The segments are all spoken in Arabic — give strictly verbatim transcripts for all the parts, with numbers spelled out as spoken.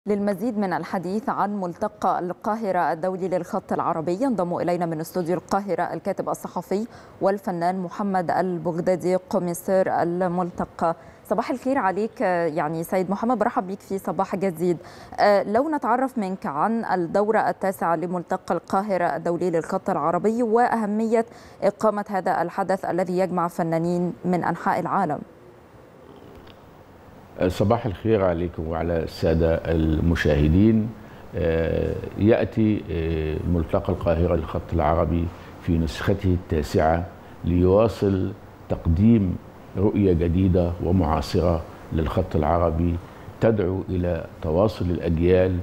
للمزيد من الحديث عن ملتقى القاهرة الدولي للخط العربي ينضم إلينا من استوديو القاهرة الكاتب الصحفي والفنان محمد البغدادي قميصير الملتقى. صباح الخير عليك يعني سيد محمد، برحب بك في صباح جديد. لو نتعرف منك عن الدورة التاسعة لملتقى القاهرة الدولي للخط العربي وأهمية إقامة هذا الحدث الذي يجمع فنانين من أنحاء العالم. صباح الخير عليكم وعلى السادة المشاهدين. يأتي ملتقى القاهرة للخط العربي في نسخته التاسعة ليواصل تقديم رؤية جديدة ومعاصرة للخط العربي تدعو إلى تواصل الأجيال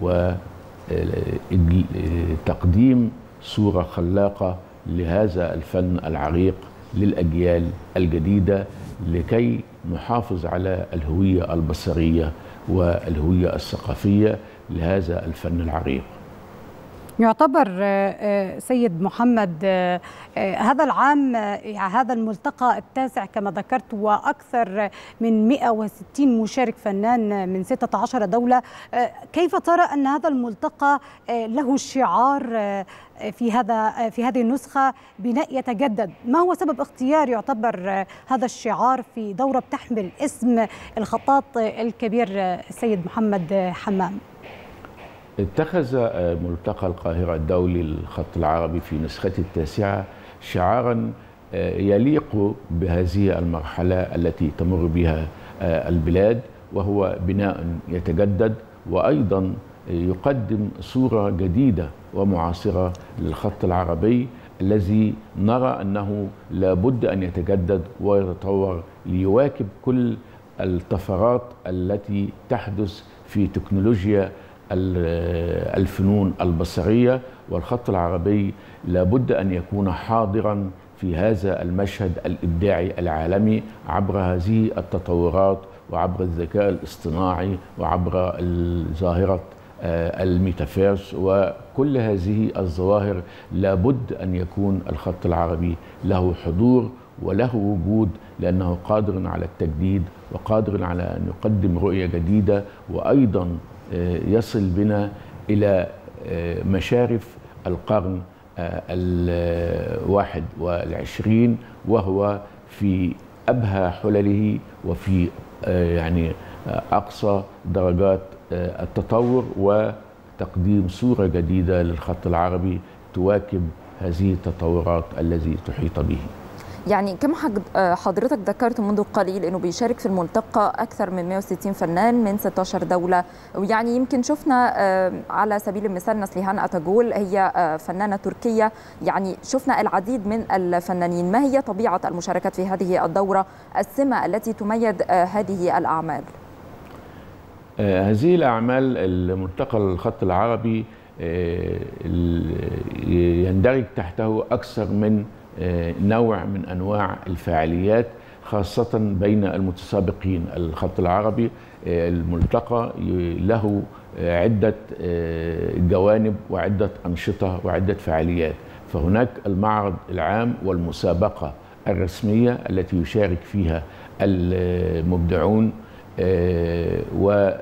وتقديم صورة خلاقة لهذا الفن العريق للأجيال الجديدة لكي نحافظ على الهوية البصرية والهوية الثقافية لهذا الفن العريق. يعتبر سيد محمد هذا العام هذا الملتقى التاسع كما ذكرت وأكثر من مئة وستين مشارك فنان من ستة عشر دولة. كيف ترى أن هذا الملتقى له شعار في هذا في هذه النسخة بناء يتجدد؟ ما هو سبب اختيار يعتبر هذا الشعار في دورة بتحمل اسم الخطاط الكبير السيد محمد حمام؟ اتخذ ملتقى القاهرة الدولي للخط العربي في نسخته التاسعة شعارا يليق بهذه المرحلة التي تمر بها البلاد، وهو بناء يتجدد وأيضا يقدم صورة جديدة ومعاصرة للخط العربي الذي نرى أنه لابد أن يتجدد ويتطور ليواكب كل الطفرات التي تحدث في تكنولوجيا الفنون البصرية، والخط العربي لابد أن يكون حاضرا في هذا المشهد الإبداعي العالمي عبر هذه التطورات وعبر الذكاء الاصطناعي وعبر ظاهرة الميتافيرس، وكل هذه الظواهر لابد أن يكون الخط العربي له حضور وله وجود، لأنه قادر على التجديد وقادر على أن يقدم رؤية جديدة وأيضا يصل بنا إلى مشارف القرن الواحد والعشرين وهو في أبهى حلله وفي يعني أقصى درجات التطور وتقديم صورة جديدة للخط العربي تواكب هذه التطورات التي تحيط به. يعني كما حضرتك ذكرت منذ قليل أنه بيشارك في الملتقى أكثر من مئة وستين فنان من ستة عشر دولة، ويعني يمكن شفنا على سبيل المثال نسليهان أتاجول هي فنانة تركية، يعني شفنا العديد من الفنانين. ما هي طبيعة المشاركات في هذه الدورة، السمة التي تميز هذه الأعمال؟ هذه الأعمال الملتقى الخط العربي يندرج تحته أكثر من نوع من أنواع الفعاليات خاصة بين المتسابقين. الخط العربي الملتقى له عدة جوانب وعدة أنشطة وعدة فعاليات، فهناك المعرض العام والمسابقة الرسمية التي يشارك فيها المبدعون، وفي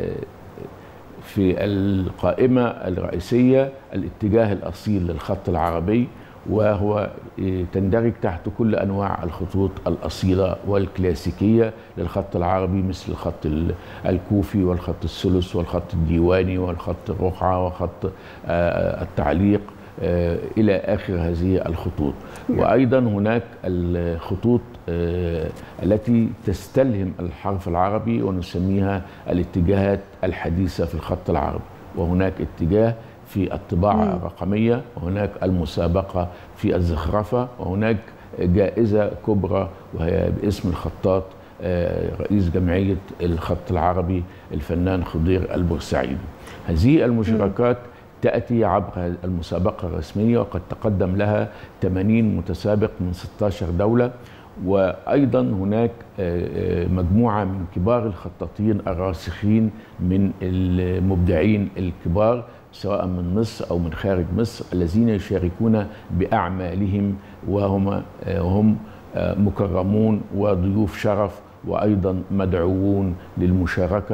القائمة الرئيسية الاتجاه الأصيل للخط العربي، وهو تندرج تحت كل أنواع الخطوط الأصيلة والكلاسيكية للخط العربي مثل الخط الكوفي والخط الثلث والخط الديواني والخط الرقعة وخط التعليق إلى آخر هذه الخطوط. وأيضا هناك الخطوط التي تستلهم الحرف العربي ونسميها الاتجاهات الحديثة في الخط العربي، وهناك اتجاه في الطباعة الرقمية، وهناك المسابقة في الزخرفة، وهناك جائزة كبرى وهي باسم الخطاط رئيس جمعية الخط العربي الفنان خضير البورسعيدي. هذه المشاركات تأتي عبر المسابقة الرسمية وقد تقدم لها ثمانين متسابق من ستة عشر دولة، وأيضا هناك مجموعة من كبار الخطاطين الراسخين من المبدعين الكبار سواء من مصر أو من خارج مصر الذين يشاركون بأعمالهم، وهم هم مكرمون وضيوف شرف وأيضا مدعوون للمشاركة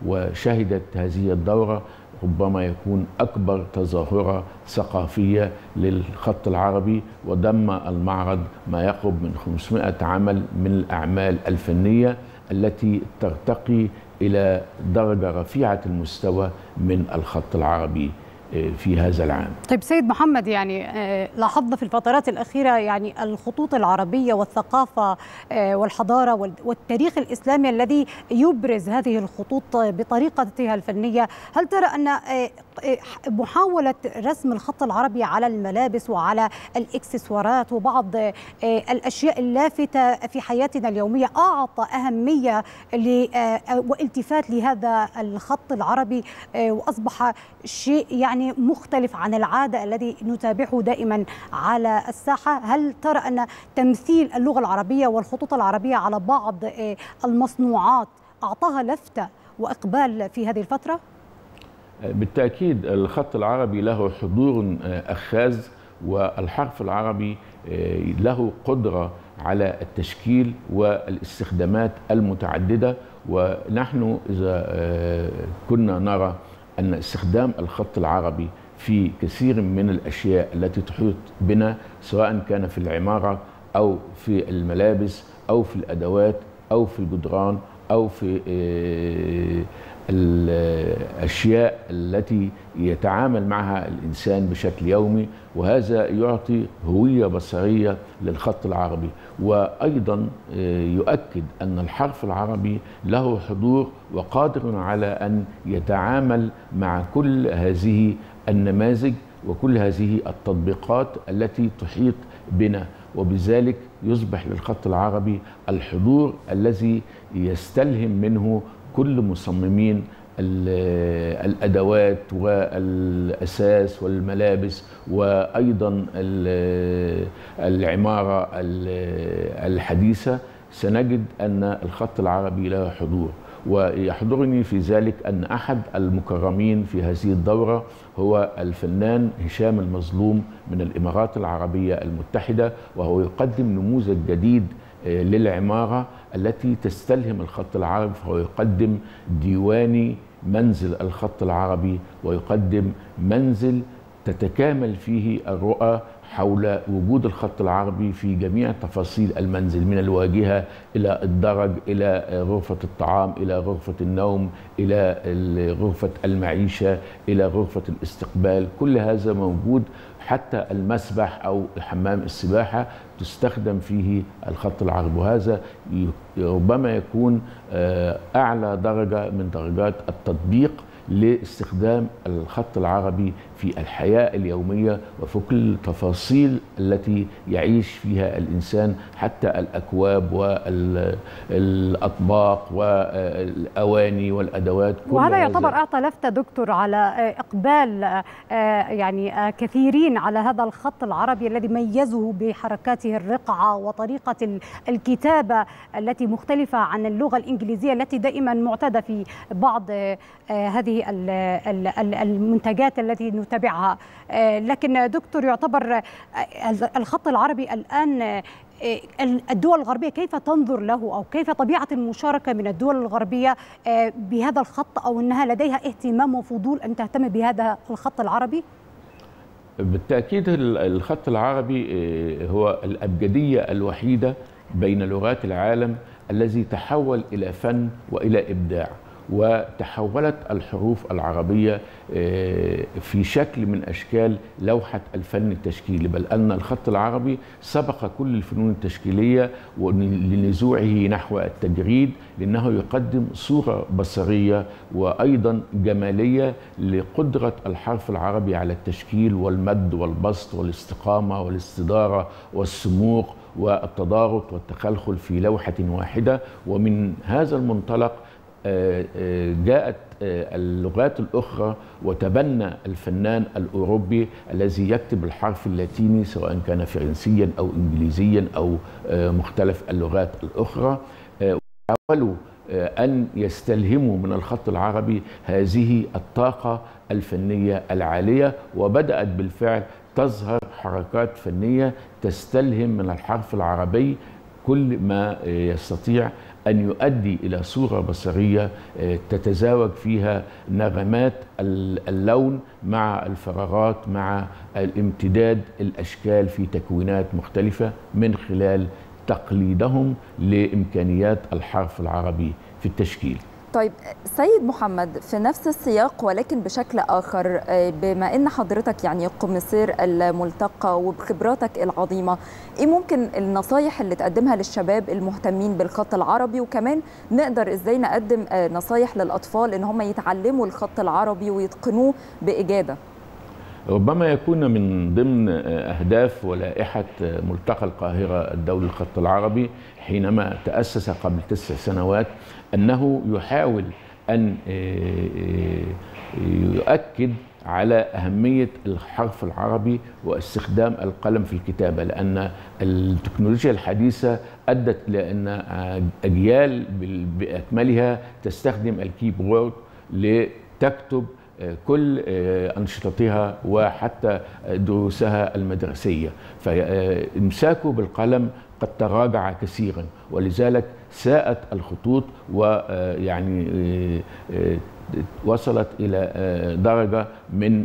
وشهدت هذه الدورة ربما يكون أكبر تظاهرة ثقافية للخط العربي، وضم المعرض ما يقرب من خمسمائة عمل من الأعمال الفنية التي ترتقي إلى درجة رفيعة المستوى من الخط العربي في هذا العام. طيب سيد محمد، يعني لاحظنا في الفترات الأخيرة يعني الخطوط العربية والثقافة والحضارة والتاريخ الإسلامي الذي يبرز هذه الخطوط بطريقتها الفنية. هل ترى أن محاولة رسم الخط العربي على الملابس وعلى الإكسسوارات وبعض الأشياء اللافتة في حياتنا اليومية أعطى أهمية والتفات لهذا الخط العربي وأصبح شيء يعني مختلف عن العادة الذي نتابعه دائما على الساحة؟ هل ترى أن تمثيل اللغة العربية والخطوط العربية على بعض المصنوعات أعطاها لفتة وإقبال في هذه الفترة؟ بالتأكيد الخط العربي له حضور أخاذ، والحرف العربي له قدرة على التشكيل والاستخدامات المتعددة. ونحن إذا كنا نرى أن استخدام الخط العربي في كثير من الأشياء التي تحيط بنا، سواء كان في العمارة أو في الملابس أو في الأدوات أو في الجدران أو في الأشياء التي يتعامل معها الإنسان بشكل يومي، وهذا يعطي هوية بصرية للخط العربي. وأيضا يؤكد أن الحرف العربي له حضور وقادر على أن يتعامل مع كل هذه النماذج وكل هذه التطبيقات التي تحيط بنا، وبذلك يصبح للخط العربي الحضور الذي يستلهم منه كل مصممين الأدوات والأساس والملابس وأيضا العمارة الحديثة. سنجد أن الخط العربي له حضور، ويحضرني في ذلك أن أحد المكرمين في هذه الدورة هو الفنان هشام المظلوم من الإمارات العربية المتحدة، وهو يقدم نموذج جديد للعمارة التي تستلهم الخط العربي، فهو يقدم ديواني منزل الخط العربي، ويقدم منزل تتكامل فيه الرؤى حول وجود الخط العربي في جميع تفاصيل المنزل، من الواجهة إلى الدرج إلى غرفة الطعام إلى غرفة النوم إلى غرفة المعيشة إلى غرفة الاستقبال. كل هذا موجود، حتى المسبح أو حمام السباحة تستخدم فيه الخط العربي، وهذا ربما يكون أعلى درجة من درجات التطبيق لاستخدام الخط العربي في الحياة اليومية وفي كل التفاصيل التي يعيش فيها الإنسان، حتى الأكواب والأطباق والأواني والأدوات. وهذا يعتبر أعطى لفتة دكتور على إقبال يعني كثيرين على هذا الخط العربي الذي ميزه بحركاته الرقعة وطريقة الكتابة التي مختلفة عن اللغة الإنجليزية التي دائما معتادة في بعض هذه المنتجات التي نتابعها. لكن دكتور، يعتبر الخط العربي الآن الدول الغربية كيف تنظر له، أو كيف طبيعة المشاركة من الدول الغربية بهذا الخط، أو أنها لديها اهتمام وفضول أن تهتم بهذا الخط العربي؟ بالتأكيد الخط العربي هو الأبجدية الوحيدة بين لغات العالم الذي تحول إلى فن وإلى إبداع. وتحولت الحروف العربية في شكل من أشكال لوحة الفن التشكيلي، بل أن الخط العربي سبق كل الفنون التشكيلية لنزوعه نحو التجريد، لأنه يقدم صورة بصرية وأيضا جمالية لقدرة الحرف العربي على التشكيل والمد والبسط والاستقامة والاستدارة والسموق والتضاغط والتخلخل في لوحة واحدة. ومن هذا المنطلق جاءت اللغات الأخرى وتبنى الفنان الأوروبي الذي يكتب الحرف اللاتيني، سواء كان فرنسيا أو إنجليزيا أو مختلف اللغات الأخرى، وحاولوا أن يستلهموا من الخط العربي هذه الطاقة الفنية العالية، وبدأت بالفعل تظهر حركات فنية تستلهم من الحرف العربي كل ما يستطيع أن يؤدي إلى صورة بصرية تتزاوج فيها نغمات اللون مع الفراغات مع الامتداد الأشكال في تكوينات مختلفة من خلال تقليدهم لإمكانيات الحرف العربي في التشكيل. طيب سيد محمد، في نفس السياق ولكن بشكل آخر، بما أن حضرتك يعني قمصير الملتقى وبخبراتك العظيمة، إيه ممكن النصايح اللي تقدمها للشباب المهتمين بالخط العربي، وكمان نقدر إزاي نقدم نصايح للأطفال إن هم يتعلموا الخط العربي ويتقنوه بإجادة؟ ربما يكون من ضمن أهداف ولائحة ملتقى القاهرة الدولي للخط العربي حينما تأسس قبل تسع سنوات أنه يحاول أن يؤكد على أهمية الحرف العربي واستخدام القلم في الكتابة، لأن التكنولوجيا الحديثة أدت إلى أن أجيال بأكملها تستخدم الكيبورد لتكتب كل أنشطتها وحتى دروسها المدرسية، فإمساكه بالقلم قد تراجع كثيرا، ولذلك ساءت الخطوط ويعني وصلت إلى درجة من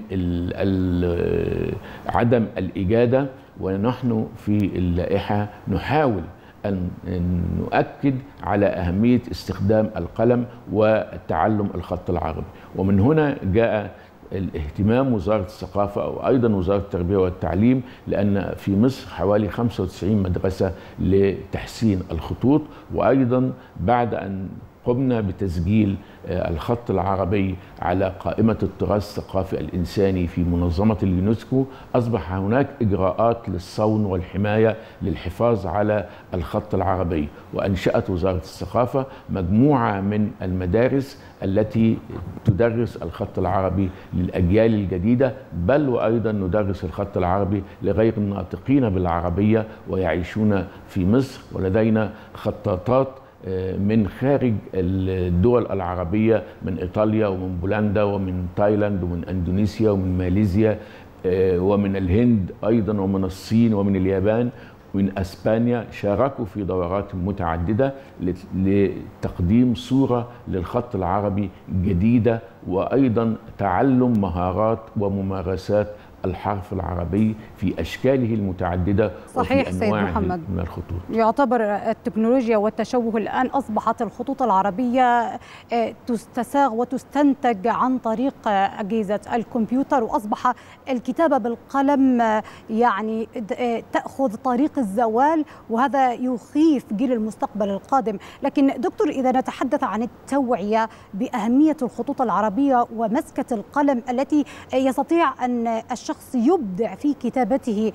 عدم الإجادة. ونحن في اللائحة نحاول أن نؤكد على أهمية استخدام القلم وتعلم الخط العربي، ومن هنا جاء الاهتمام وزارة الثقافة أو أيضا وزارة التربية والتعليم، لأن في مصر حوالي خمسة وتسعين مدرسة لتحسين الخطوط، وأيضا بعد أن قمنا بتسجيل الخط العربي على قائمة التراث الثقافي الإنساني في منظمة اليونسكو، أصبح هناك إجراءات للصون والحماية للحفاظ على الخط العربي، وأنشأت وزارة الثقافة مجموعة من المدارس التي تدرس الخط العربي للأجيال الجديدة، بل وأيضا ندرس الخط العربي لغير الناطقين بالعربية ويعيشون في مصر، ولدينا خطاطات من خارج الدول العربية، من إيطاليا ومن بولندا ومن تايلاند ومن أندونيسيا ومن ماليزيا ومن الهند أيضا ومن الصين ومن اليابان ومن أسبانيا، شاركوا في دورات متعددة لتقديم صورة للخط العربي جديدة، وأيضا تعلم مهارات وممارسات الحرف العربي في أشكاله المتعددة. صحيح سيد محمد، من الخطوط يعتبر التكنولوجيا والتشوه الآن أصبحت الخطوط العربية تستساغ وتستنتج عن طريق أجهزة الكمبيوتر، وأصبح الكتابة بالقلم يعني تأخذ طريق الزوال، وهذا يخيف جيل المستقبل القادم. لكن دكتور، إذا نتحدث عن التوعية بأهمية الخطوط العربية ومسكة القلم التي يستطيع أن الشخص يبدع في كتابته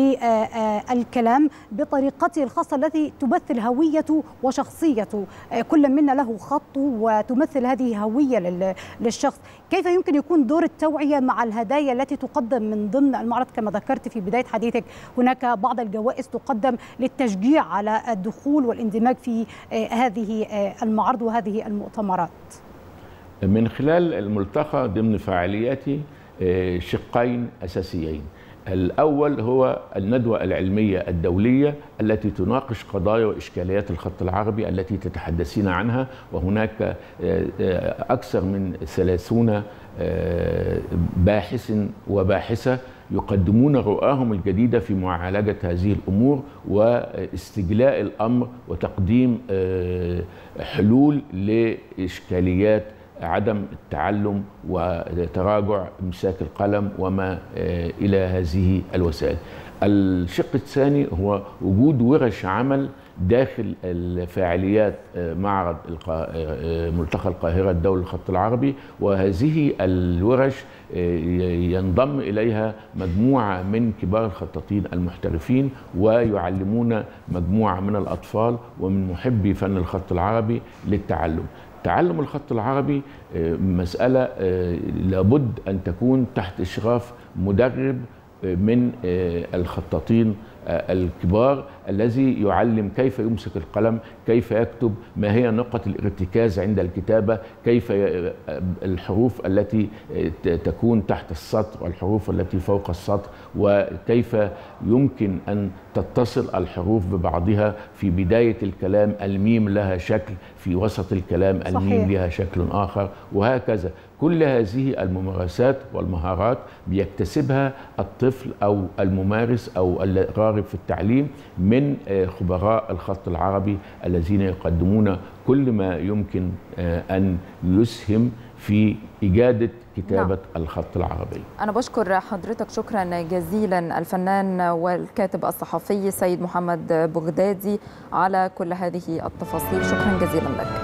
للكلام بطريقته الخاصة التي تمثل هويته وشخصيته، كل منا له خط وتمثل هذه هوية للشخص، كيف يمكن يكون دور التوعية مع الهدايا التي تقدم من ضمن المعرض؟ كما ذكرت في بداية حديثك هناك بعض الجوائز تقدم للتشجيع على الدخول والاندماج في هذه المعارض وهذه المؤتمرات. من خلال الملتقى ضمن فعالياته شقين أساسيين. الأول هو الندوة العلمية الدولية التي تناقش قضايا وإشكاليات الخط العربي التي تتحدثين عنها، وهناك أكثر من ثلاثون باحث وباحثة يقدمون رؤاهم الجديدة في معالجة هذه الأمور واستجلاء الأمر وتقديم حلول لإشكاليات عدم التعلم وتراجع إمساك القلم وما إلى هذه الوسائل. الشق الثاني هو وجود ورش عمل داخل الفعاليات معرض ملتقى القاهرة الدولي للخط العربي، وهذه الورش ينضم إليها مجموعة من كبار الخطاطين المحترفين، ويعلمون مجموعة من الأطفال ومن محبي فن الخط العربي للتعلم. تعلم الخط العربي مسألة لابد أن تكون تحت إشراف مدرب من الخطاطين الكبار الذي يعلم كيف يمسك القلم، كيف يكتب، ما هي نقط الارتكاز عند الكتابة، كيف الحروف التي تكون تحت السطر والحروف التي فوق السطر، وكيف يمكن أن تتصل الحروف ببعضها في بداية الكلام. الميم لها شكل، في وسط الكلام الميم صحيح. لها شكل آخر، وهكذا. كل هذه الممارسات والمهارات بيكتسبها الطفل أو الممارس أو الراغب في التعليم من خبراء الخط العربي الذين يقدمون كل ما يمكن أن يسهم في إجادة كتابة نعم. الخط العربي. أنا بشكر حضرتك شكرا جزيلا الفنان والكاتب الصحفي سيد محمد بغدادي على كل هذه التفاصيل. شكرا جزيلا لك.